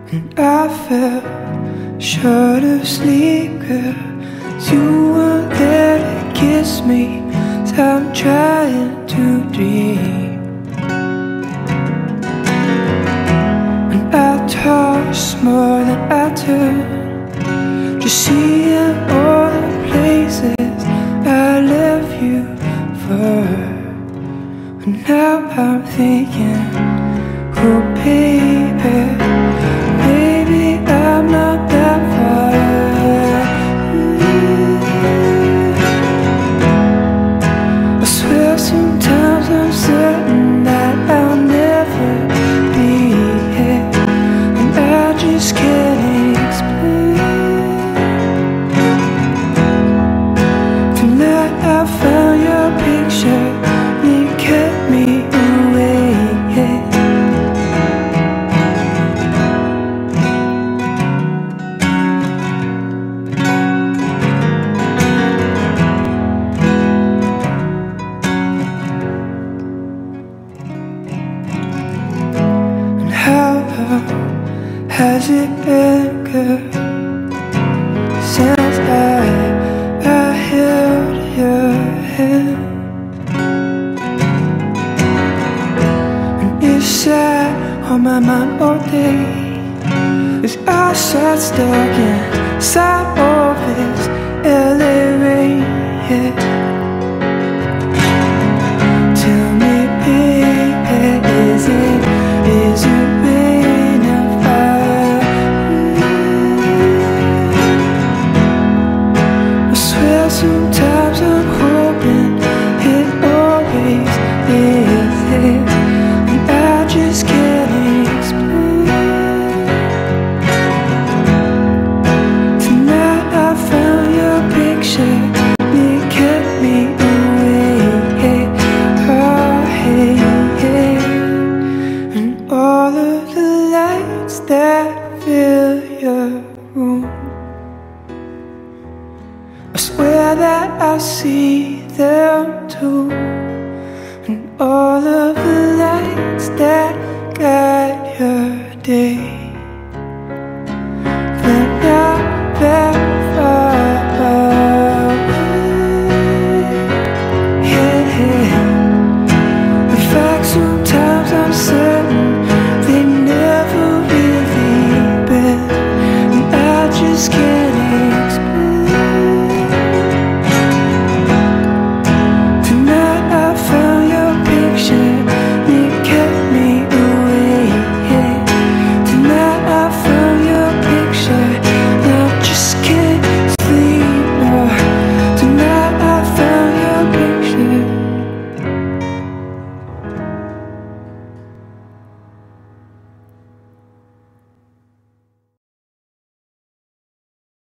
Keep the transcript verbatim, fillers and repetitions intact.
And I fell short of sleep, girl, 'cause you weren't there to kiss me, so I'm trying to dream. And I toss more than I turn, just seeing all the places I left you for. And now I'm thinking, oh baby, maybe I'm not that far. I swear sometimes I'm certain that I'll never be here, and I just can't explain. Tonight I found your picture, you kept me awake. How long has it been, girl, since I, I held your hand? And it's sat on my mind all day, as I sat stuck inside all this L A rain, yeah. Tell me, baby, is it, is it rain and fire? I swear sometimes I'm hoping it always is there, and I just can't explain. Tonight I found your picture, it kept me awake. Oh hey, hey. And all of the lights that fill your room, I swear that I see them too. And all of the lights that guide your day.